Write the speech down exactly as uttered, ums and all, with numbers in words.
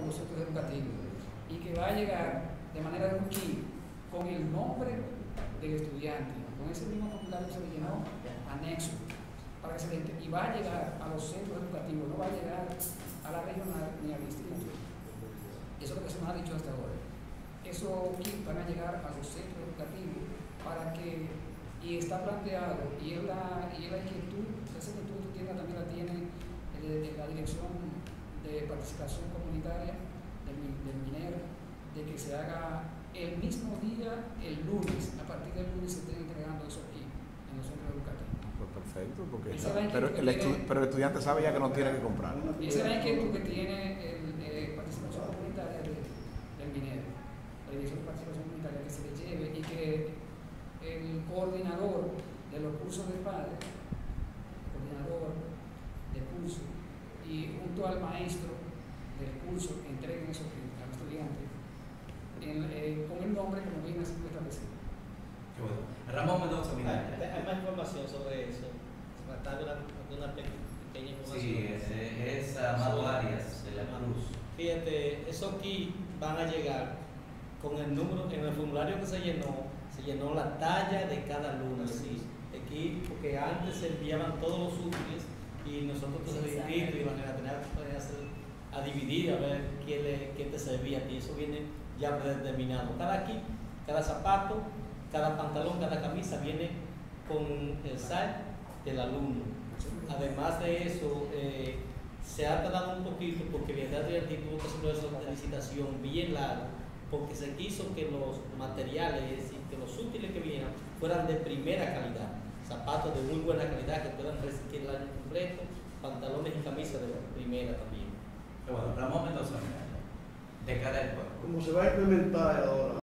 los centros educativos y que va a llegar de manera de un kit con el nombre del estudiante, con ese mismo formulario que se le llenó anexo, para que se le, y va a llegar a los centros educativos, no va a llegar a la regional ni al distrito. Eso es lo que se nos ha dicho hasta ahora. Esos kits van a llegar a los centros educativos para que, y está planteado, y es la, y es la inquietud, esa inquietud tú tienes, también la tiene el, el, la Dirección de Participación Comunitaria del, del MINER, de que se haga el mismo día, el lunes, a partir del lunes se estén entregando esos kits en los centros educativos. Pues perfecto, porque pero el, tiene, estu, pero el estudiante sabe ya que no tiene que comprar. Esa es la inquietud que tiene el eh, Participación Comunitaria de, del MINER, la Dirección de Participación Comunitaria, que se le lleve y que el coordinador de los cursos de padres, el coordinador de curso, y junto al maestro del curso entreguen esos kits al estudiante en, eh, con el nombre como viene siendo establecido. Qué bueno. Ramón Mendoza, mira. Hay más información sobre eso. Se trata de una, de una pequeña información. Sí, es, es Amado Arias de la Cruz. Fíjate, esos kits van a llegar con el número, en el formulario que se llenó, se llenó la talla de cada alumno. ¿Sí? Aquí, porque antes se enviaban todos los útiles y nosotros te sí, inscritos y iban a tener que hacer a dividir, a ver quién, le, quién te servía a ti. Eso viene ya predeterminado. Cada kit, cada zapato, cada pantalón, cada camisa viene con el S A I del alumno. Además de eso, eh, se ha tardado un poquito porque Vialidad Estudiantil tuvo que hacer una licitación bien larga, porque se quiso que los materiales y que los útiles que vinieran fueran de primera calidad, zapatos de muy buena calidad que puedan resistir el año completo, pantalones y camisas de primera también. Pero bueno, Ramón Mendoza, de cara al pueblo. Como se va a implementar ahora